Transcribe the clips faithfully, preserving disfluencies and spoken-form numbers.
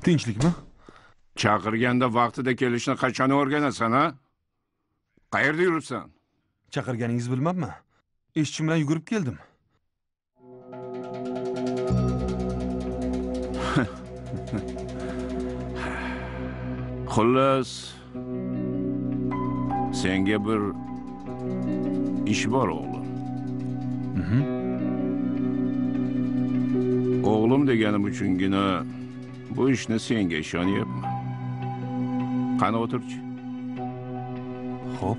Tinchlikmi? Chaqirganda vaqtida kelishni qachon o'rganasan, ha? Qayerda yuribsan? Chaqirganingizni bilmabman. Ishchim bilan yugurib keldim. Xullas, senga bir ish bor, o'g'lim. Mhm. O'g'lim deganim uchungina bu ishni senga ishonyapman. Qani o'tirchi. Xo'p.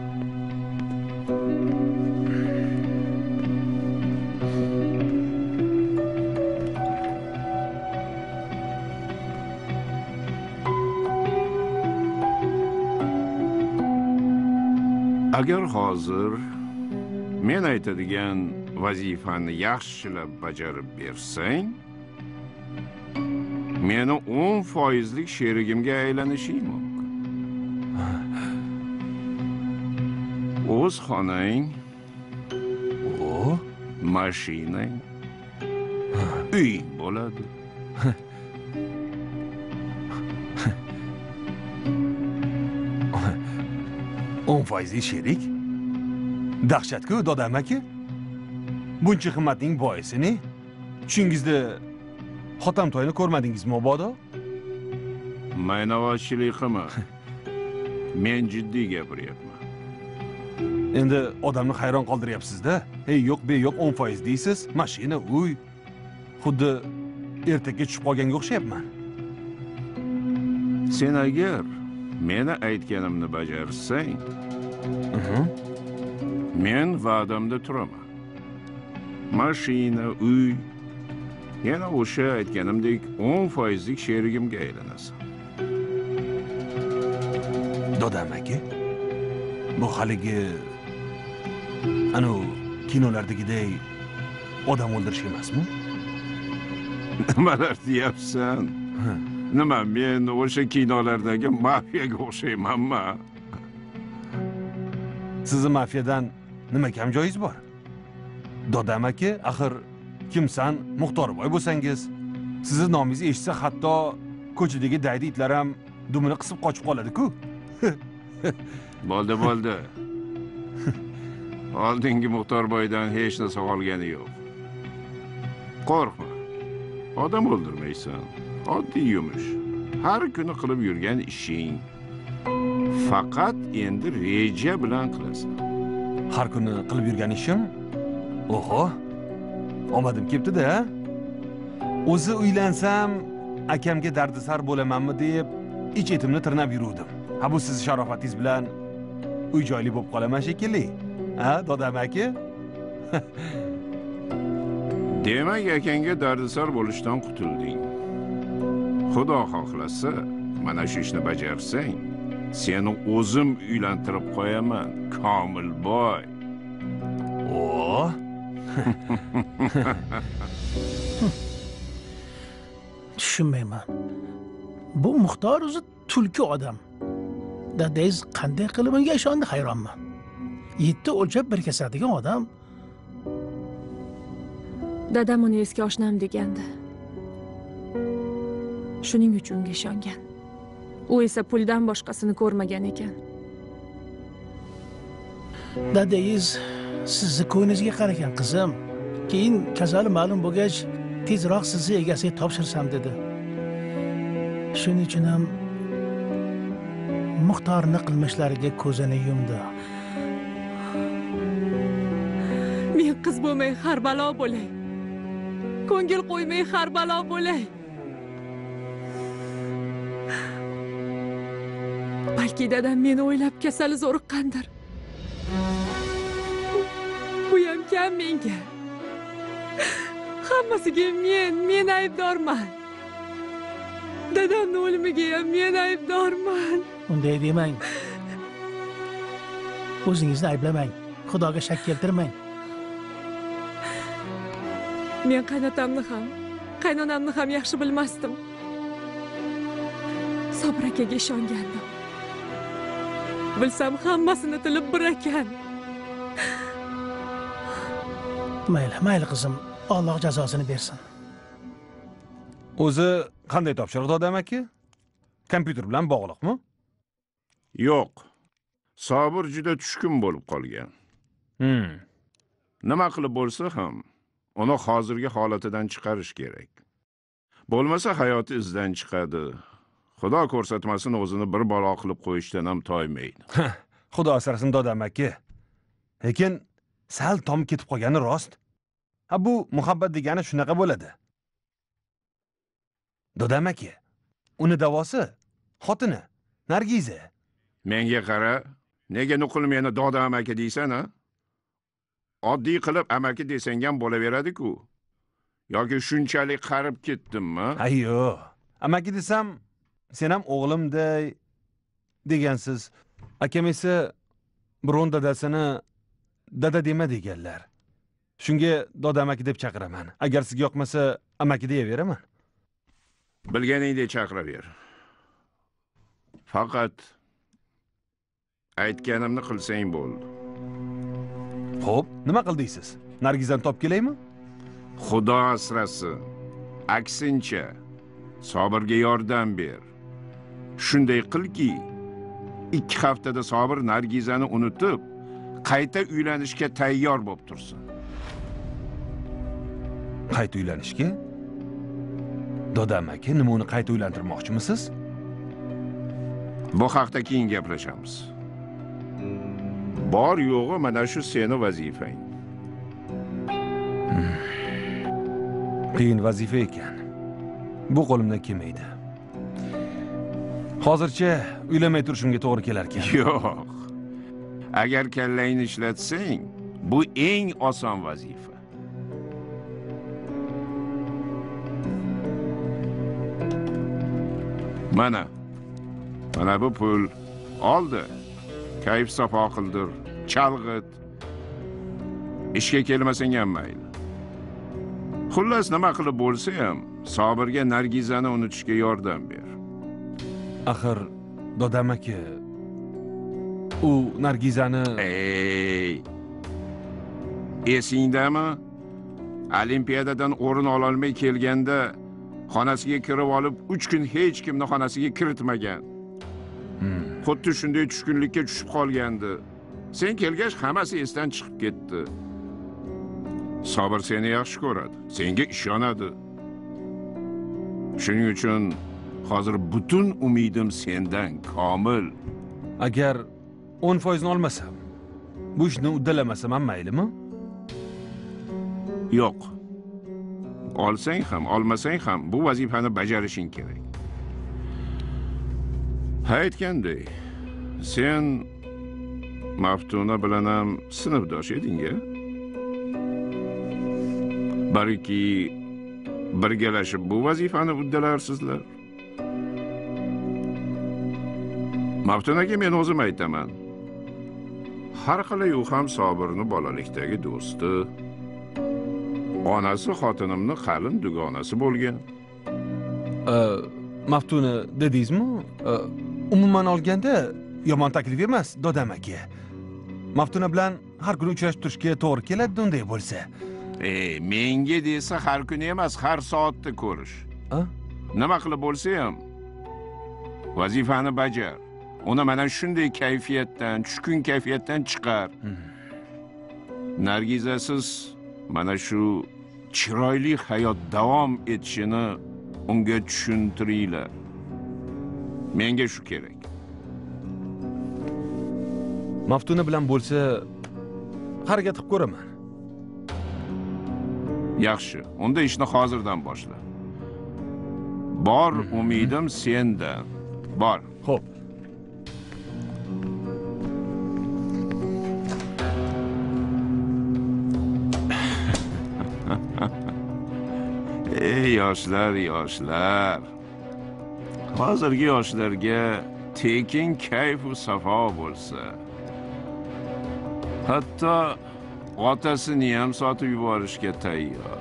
Agar hozir men aytadigan vazifani yaxshilab bajarib bersang, meni o'n foizlik sherigimga aylanishing mumkin. O'z xonang, O, mashinang, uying bo'ladi. o'n foizli sherik? Dahshatku, dodam aka. Buncha qimmatning boisi ne? Tushingizda xotam to'yini ko'rmadingizmi mabodo? Maynavozchilik qilma. Men jiddiy gapiryapman. Endi odamni hayron qoldiryapsiz-da. Hey, yo'q be yo'q o'n foiz deysiz, mashina, uy. Xuddi ertakka tushib qolganga o'xshayapman. Sen agar meni aytganimni bajarsang, men va'damda turaman. Mashina, uy, yana o'sha aytganimdek o'n foizlik sherigimga aylanasan. Dodam aka, bu haligi anu kinolardagidek odam o'ldirish emasmi? Nimalar deyapsan? Nima, men o'sha kinolardagi mafiyaga o'xshaymanmi? Sizni mafiyadan nima kam joyingiz bor? Dodam aka, axir kimsan Muxtorboy bo'lsangiz, sizni nomingizni eshitsa hatto ko'chadagi daydi itlar ham dumini qisib qochib qoladi-ku. Bo'ldi, bo'ldi. Oldingi Muxtorboydan hech narsa qolgani yo'q. Qo'rqma. Odam o'ldirmaysan. Oddiy yumush. Har kuni qilib yurgan ishing. Faqat endi reja bilan qilasan. Har kuni qilib yurgan ishim? Oho. Omadim kelibdi-da. O'zi uylansam, akamga dardisar bo'lamanmi deb ich-etimni tirnab yuruvdim. Ha, bu siz sharofatingiz bilan uy joyli bo'lib qolaman shekilli. Ha, dodam aka? Demak, akangga dardisar bo'lishdan qutulding. Xudo xohlasa, mana shu ishni bajarsang, seni o'zim uylantirib qo'yaman, Komilboy. O. Tushunmayman. Bu Muxtor o'zi tulki odam. Dadangiz qanday qilib unga ishondi, hayronman. Yetti o'lchab bir kesadigan odam. Dadam uni eski oshnam degandi. Shuning uchun unga ishongan. U esa puldan boshqasini ko'rmagan ekan. Dadangiz sizni ko'nglingizga qaragan qizim. Keyin kasali ma'lum bo'lgach, tezroq sizni egasiga topshirsam dedi. Shuning uchun ham Muxtorning qilmishlariga ko'zini yumdi. Men qiz bo'lmay har balo bo'lay. Ko'ngil qo'ymay har balo bo'lay. Balki dadam meni o'ylab kasali zo'riqqandir. Bu ham kam menga. Hammasiga men, men aybdorman. Dadamning o'limiga ham men aybdorman. Unday demang. O'zingizni ayblamang. Xudoga shak keltirmang. Men qaynotamni ham, qaynonamni ham yaxshi bilmasdim. Sobir akaga ishongandim. Bilsam hammasini tilib bir ekan. Mayli, mayli qizim. Alloh jazosini bersin. O'zi qanday topshiriq Dodam aka? Kompyuter bilan bog'liqmi? Yo'q. Sobir juda tushkun bo'lib qolgan. Hmm. Nima qilib bo'lsa ham uni hozirgi holatidan chiqarish kerak. Bo'lmasa hayoti izdan chiqadi. Xudo ko'rsatmasin o'zini bir balo qilib qo'yishdan ham toymaydi. Xudo asrasin Dodam aka. Lekin sal tom ketib qolgani rost. Ha bu muhabbat degani shunaqa bo'ladi. Dodam aka, uni davosi xotini Nargiza. Menga qara, nega nuqul meni Dodam aka deysan a? Oddiy qilib amaki desang ham bo'laveradi-ku. Yoki shunchalik qarib ketdimmi? Ayyo, amaki desam, sen ham o'g'limday degansiz. Akam esa biron dadasini dada dema deganlar. Shunga Dodam aka deb chaqiraman. Agar sizga yoqmasa, amaki deyaveraman. Bilganingdek chaqiraver. Faqat aytganimni qilsang bo'ldi. Xo'p, nima qildingiz? Nargizani topib kelaymi? Xudo asrasin. Aksincha, Sobirga yordam ber. Shunday qilki, ikki haftada Sobir Nargizani unutib, qayta uylanishga tayyor bo'lib tursin. Qayta uylanishga? Dodam aka, nima uni qayta uylantirmoqchimisiz? Bu haqda keyin gaplashamiz. Bor yo'g'i mana shu seni vazifang. Qiyin vazifa ekan. Bu qo'limdan kelmaydi. Hozircha uylanmay turishimga to'g'ri kelar ekan. Yo'q. Agar kallangni ishlatsang, bu eng oson vazifa. Mana. Mana bu pul oldi. Kayf safo qildir, chalg'it. Ishga kelmasang ham mayli. Xullas nima qilib bo'lsa ham, Sobirga Nargizani unutishga yordam ber. Axir Dodam aka, u Nargizani Ey! Esingdami? Olimpiadadan o'rin ola olmay kelganda xonasiga kirib olib, uch kun hech kimni xonasiga kiritmagan. Xuddi shunday tushkunlikka tushib qolgandi. Sen kelgach hammasi esdan chiqib ketdi. Sobir seni yaxshi ko'radi, senga ishonadi. Shuning uchun hozir butun umidim sendan komil. agar o'n foiz ni olmasam, bu ishni uddalamasam ham maylimi? Yo'q. Olsang ham, olmasang ham bu vazifani bajarishing kerak. Aytgandek, sen Maftuna bilan ham sinfdosh eding-a? Balki birgalashib bu vazifani uddalarsizlar. Maftunaga men o'zim aytaman. Har qalay u ham Sobirni bolalikdagi do'sti. Onasi xotinimni qalin dugonasi bo'lgan. Maftuna dedingizmi? Umuman olganda yomon taklif emas, Dodam aka. Maftuna bilan har kuni uchrashib turishga to'g'ri keladi unday bo'lsa. Ey, menga desa har kuni emas, har soatda ko'rish. A? Nima qilib bo'lsa ham vazifani bajar. Uni mana shunday kayfiyatdan, tushkun kayfiyatdan chiqar. Nargizasiz mana shu chiroyli hayot davom etishini unga tushuntiringlar. Menga shu kerak. Maftuna bilan bo'lsa harakat qilib ko'raman. Yaxshi, unda ishni hozirdan boshla. Bor umidim sendan. Bor. Xo'p. Ey yoshlar, yoshlar. Hozirgi yoshlarga tekin kayf va safo bo'lsa, hatto otasini ham sotib yuborishga tayyor.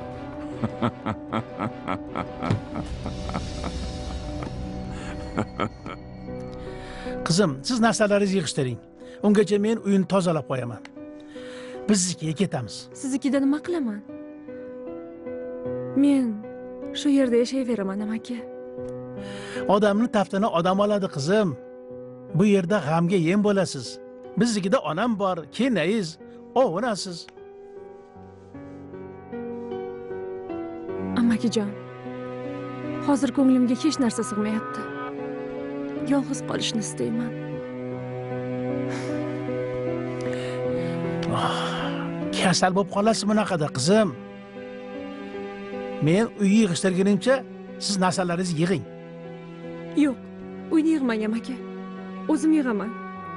Qizim, siz narsalaringizni yig'ishtiring. Ungacha men uyni tozalab qo'yaman. Biznikiga ketamiz. Siznikida nima qilaman? Men shu yerda yashayveraman amaki. Odamni taftini odam oladi qizim. Bu yerda g'amga yem bo'lasiz. Biznikida onam bor, kenayiz, ovunasiz. Amakijon, hozir ko'nglimga hech narsa sig'mayapti. Yolg'iz qolishni istayman. Kasal bo'lib qolasiz bunaqada qizim. Men uy yig'ishtirgunimcha siz narsalaringizni yig'ing. Yo'q, uyni yig'mang amaki. O'zim yig'aman.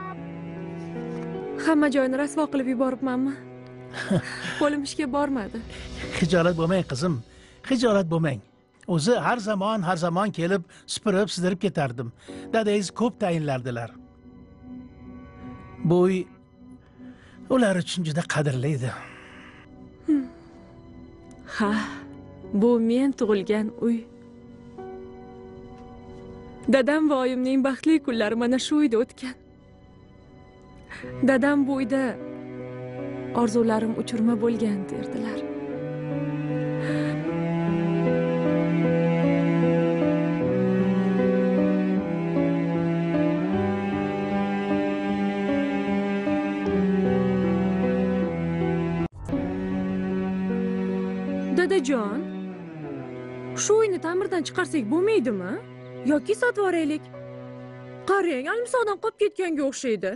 Hamma joyni rasvo qilib yuboribmanmi? Qo'lim ishga bormadi. Xijolat bo'lmang qizim. Xijolat bo'lmang. O'zi har zamon, har zamon kelib, supurib, sidirib ketardim. Dadangiz ko'p tayinlardilar. Bu uy ular uchun juda qadrli edi. Ha, bu men tug'ilgan uy. Dadam va oyimning baxtli kunlari mana shu uyda o'tgan. Dadam bu uyda orzularim uchirma bo'lgan derdilar. Dadajon, shu uyni ta'mirdan chiqarsak bo'lmaydimi? Yoki sotib yuboraylik? Qarang, almisoqdan qolib ketganga o'xshaydi.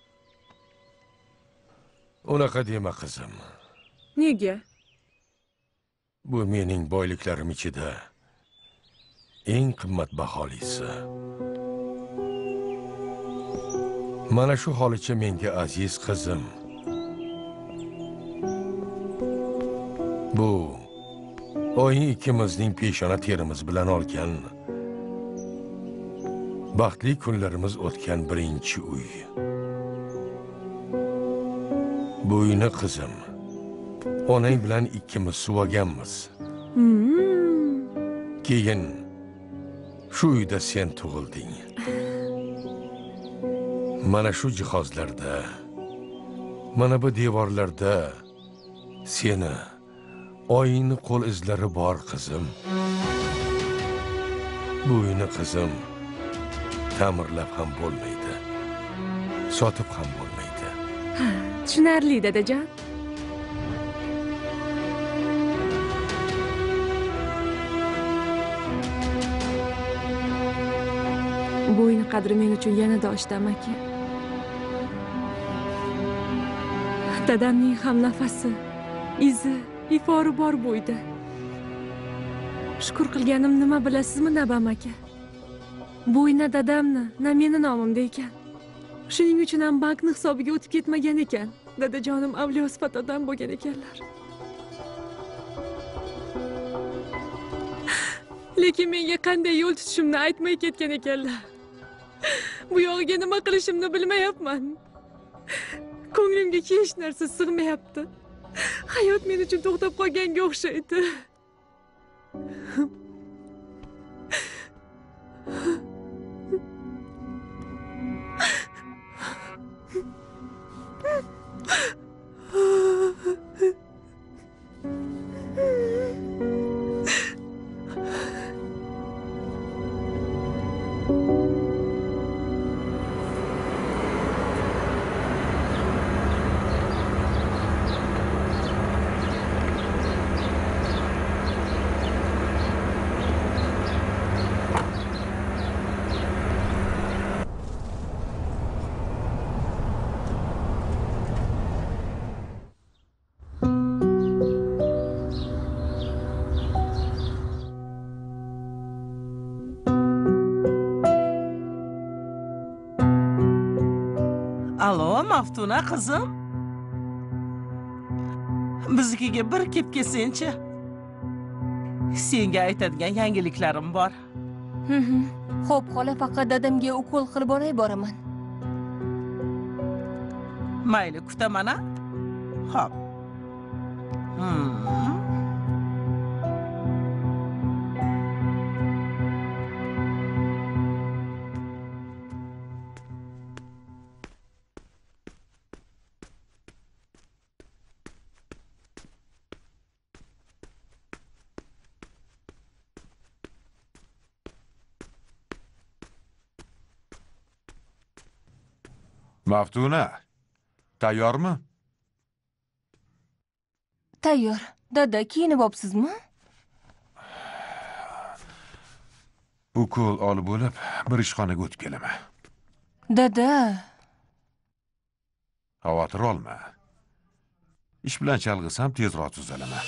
Unaqa dema qizim. Nega? Bu mening boyliklarim ichida eng qimmatbaholisi. Mana shu holicha menga aziz qizim. Bu oying ikkimizning peshona terimiz bilan olgan baxtli kunlarimiz o'tgan birinchi uy. Bu uyni qizim, onang bilan ikkimiz suvaganmiz. Hmm. Keyin shu uyda sen tug'ilding. Mana shu jihozlarda, mana bu devorlarda seni, oyingni qo'l izlari bor qizim. Bu uyni qizim ta'mirlab ham bo'lmaydi. Sotib ham bo'lmaydi. Ha, tushunarli dadajon. Bu uyni qadri men uchun yanada oshdi amaki. Dadamning ham nafasi, izi, ifori bor bu uyda. Shukr qilganim nima bilasizmi Nabam aka? Bu uy na dadamni, na meni nomimda ekan. Shuning uchun ham bankni hisobiga o'tib ketmagan ekan. Dadajonim avliyo sifat odam bo'lgan ekanlar. Lekin menga qanday yo'l tutishimni aytmay ketgan ekanlar. Bu yog'iga nima qilishimni bilmayapman. Ko'nglimga hech narsa sig'mayapti. Hayot men uchun to'xtab qolganga o'xshaydi. Alo, Maftuna qizim. Biznikiga bir kelib kelsenchi. Senga aytadigan yangiliklarim bor. Xo'p, xola, faqat dadamga ukol qilib olay boraman. Mayli, kutaman-a? Xo'p. Hmm. Maftuna, tayyormi? Tayyor. Dada, kiyinib olibsizmi? Ukol olib bo'lib, bir ishxonaga o'tib kelaman. Dada, Xavotir olma. Ish bilan chalg'isam tezroq tuzalaman.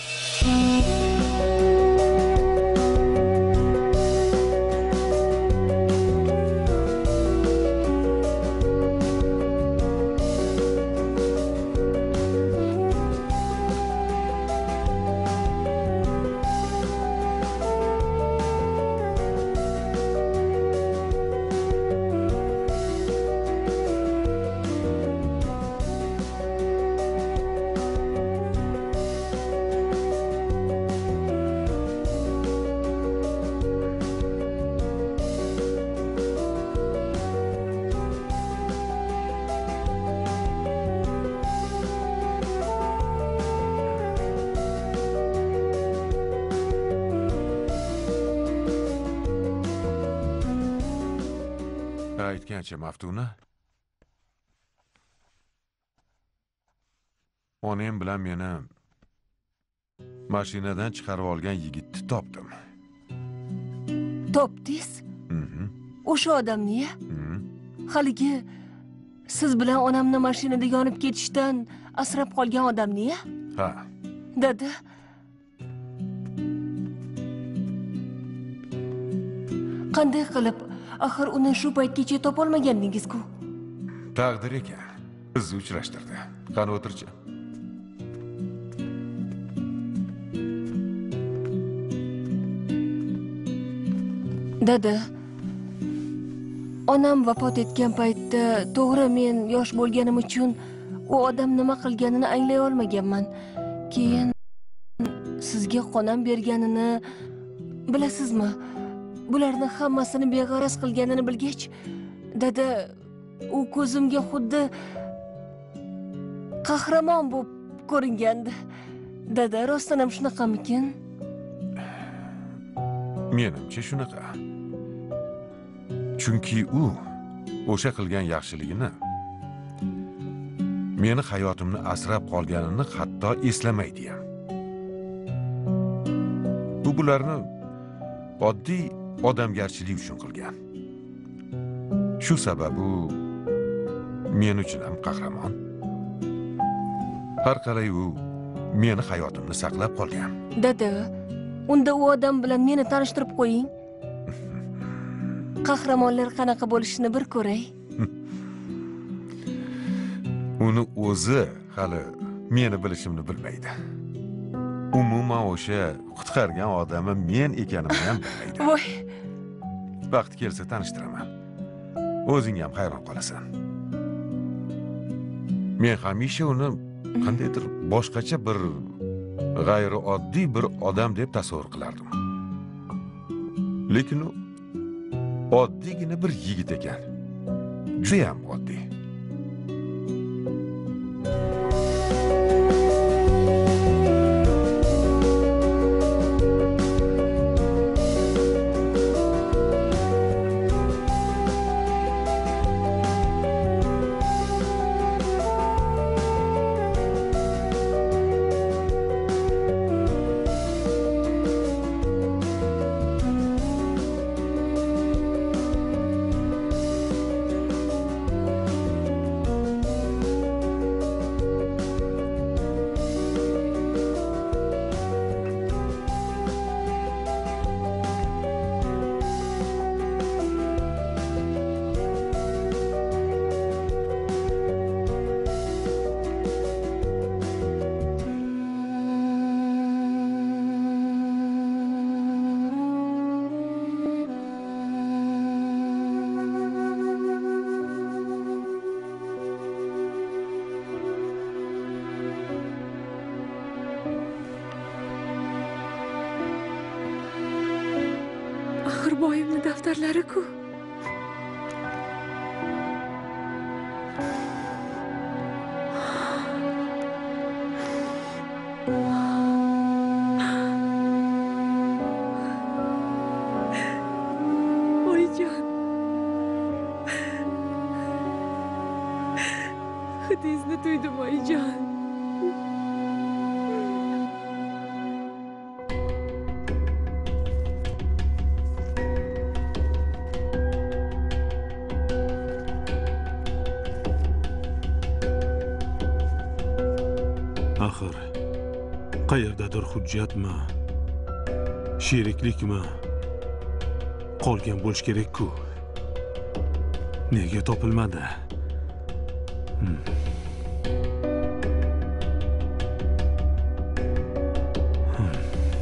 Aytgancha Maftuna. Onam bilan meni mashinadan chiqarib olgan yigitni topdim. topdingiz? Mhm. O'sha odamni-ya? Mhm. Haligi siz bilan onamni mashinada yonib ketishdan asrab qolgan odamni-ya? Ha. Dada, qanday qilib axir uni shu paytgacha topolmagandingiz-ku? Taqdir ekan. Bizni uchrashtirdi. Qani o'tirchi. Dada, onam vafot etgan paytda to'g'ri men yosh bo'lganim uchun u odam nima qilganini anglay olmaganman. Keyin sizga qonam berganini bilasizmi? Bularni hammasini beg'araz qilganini bilgach, dada, u ko'zimga xuddi qahramon bo'lib ko'ringandi. Dada, rostdan ham shunaqamikin? Menimcha shunaqa. Chunki u o'sha qilgan yaxshiligini, meni hayotimni asrab qolganini hatto eslamaydi ham. Bu bularni oddiy odamgarchilik uchun qilgan. Shu sabab u men uchun ham qahramon. Har qalay u meni hayotimni saqlab qolgan. Dada, unda u odam bilan meni tanishtirib qo'ying. Qahramonlar qanaqa bo'lishini bir ko'ray. Uni o'zi hali meni bilishimni bilmaydi. Umuman o'sha qutqargan odami men ekanimni ham bilmaydi. Voy, Vaqti kelsa tanishtiraman. O'zing ham hayron qolasan. Men hamisha uni qandaydir boshqacha bir g'ayri oddiy bir odam deb tasavvur qilardim. Lekin u oddiygina bir yigit ekan. Juda ham oddiy. axir boyimni daftarlari-ku. Oyijon. muhabbatingizni tuydim oyijon. Axir qayerdadir hujjatmi, sheriklikmi qolgan bo'lish kerak-ku. Nega topilmadi? Hmm. Hmm.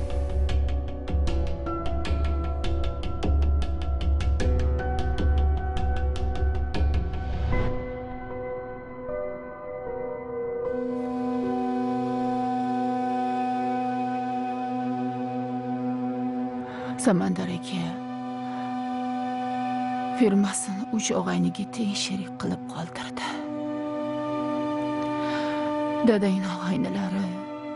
Samandar aka firmasini uch og'ayniga teng sherik qilib qoldirdi. Dadangning og'aynilari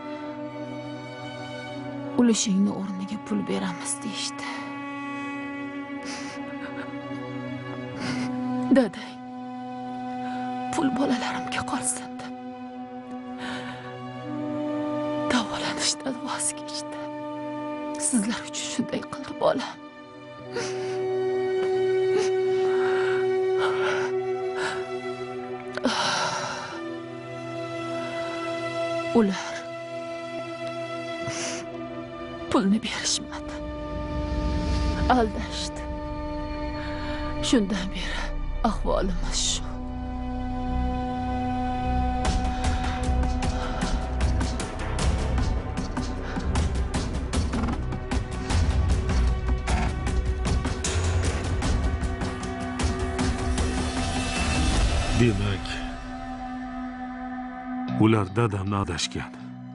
ulushingni o'rniga pul beramiz deyishdi. Dadang pul bolalarimga qolsin deb davolanishdan voz kechdi. Sizlar uchun shunday qildi bolam. Ular pulni berishmadi. Aldashdi. Shundan beri ahvolimiz shu. Demak, ular dadamni adashgan.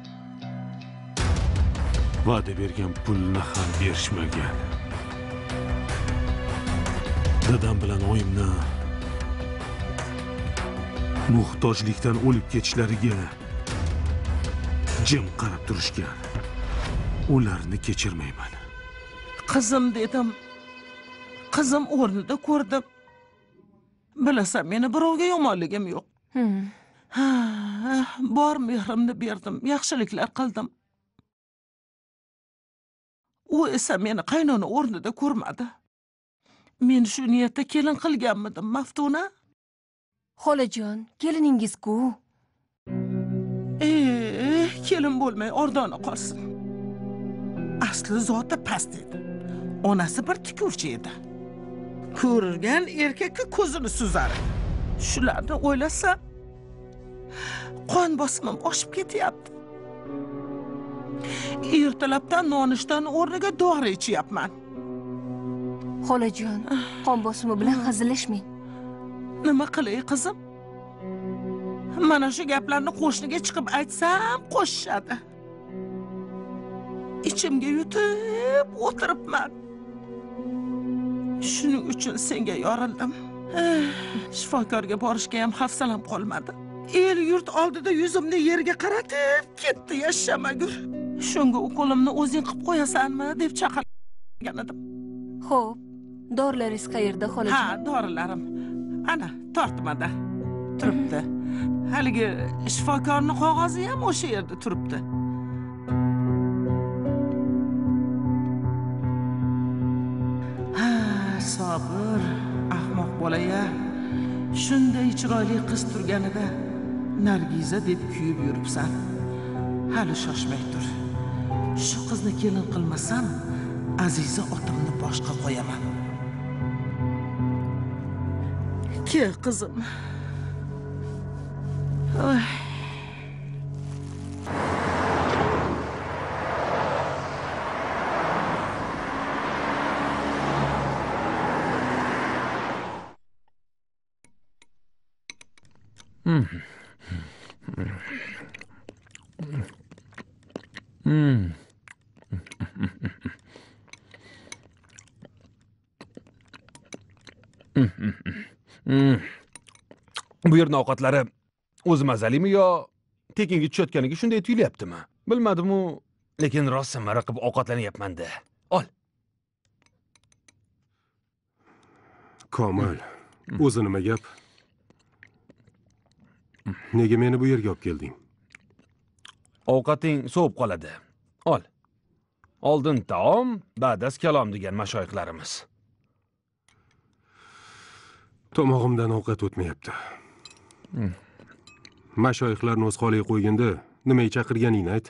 Va'da bergan pulni ham berishmagan. Dadam bilan oyimni muhtojlikdan o'lib ketishlariga jim qarab turishgan. Ularni kechirmayman. Qizim dedim. Qizim o'rnida ko'rdim. Bilasan, meni birovga yomonligim yo'q. Hmm. Ha, bor mehrimni berdim, yaxshiliklar qildim. U esa meni qaynona o'rnida ko'rmadi. Men shu niyatda kelin qilganmidim, Maftuna? Xolajon, keliningiz-ku. Eh, kelin bo'lmay ordona qolsin. Asli zoti past edi. Onasi bir tikuvchi edi. Ko'rilgan erkakka ko'zini suzar. Shularni o'ylasam, qon bosimim oshib ketyapti. Ertalabdan nonushtaning o'rniga dori ichyapman. Xolajon, qon bosimi bilan hazillashmang. Nima qilay qizim? Mana shu gaplarni qo'shniga chiqib aytsam qo'shishadi. Ichimga yutib o'tiribman. Shuning uchun senga yorildim. Shifokorga borishga ham hafsalam qolmadi. El yurt oldida yuzimni yerga qaratib ketdi yashamagur. Shunga ukolimni o'zing qilib qo'yasanmi deb chaqirgan edim. Xo'p, dorilaringiz qayerda, xolajon? Ha, dorilarim. Ana, tortmada turibdi. Haligi shifokorning qog'ozi ham o'sha yerda turibdi. Ha, Sobir, ahmoq bola-ya. Shunday chiroyli qiz turganida Nargiza deb kuyib yuribsan. Hali shoshmay tur. Shu qizni kelin qilmasam, Aziza otamni boshqa qo'yaman. Kel qizim. Oy. Hmm. Hmm. Hmm. Bu yerning ovqatlari o'zi mazalimi yo tekinga tushayotganiga shunday tuyulyaptimi? Bilmadim-u, lekin rosa maraqib ovqatlanyapman-da. Ol. Komil, o'zi nima gap? Nega meni bu yerga olib kelding? Ovqating sovib qoladi. Ol. Oldin taom, ba'das kalom degan mashoyixlarimiz. Tomog'imdan ovqat o'tmayapti. Mashoyixlarni o'z holiga qo'yganda nimaga chaqirganingni ayt.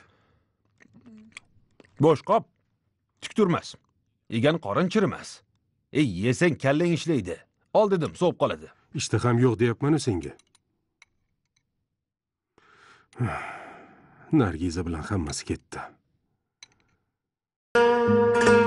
Bo'sh qop tik turmas. Yegan qorin chirimas. Ey, yesang kallang ishlaydi. Ol dedim, sovib qoladi. Ishtaham yo'q deyapman-ku senga. Nargiza bilan hammasi ketdi.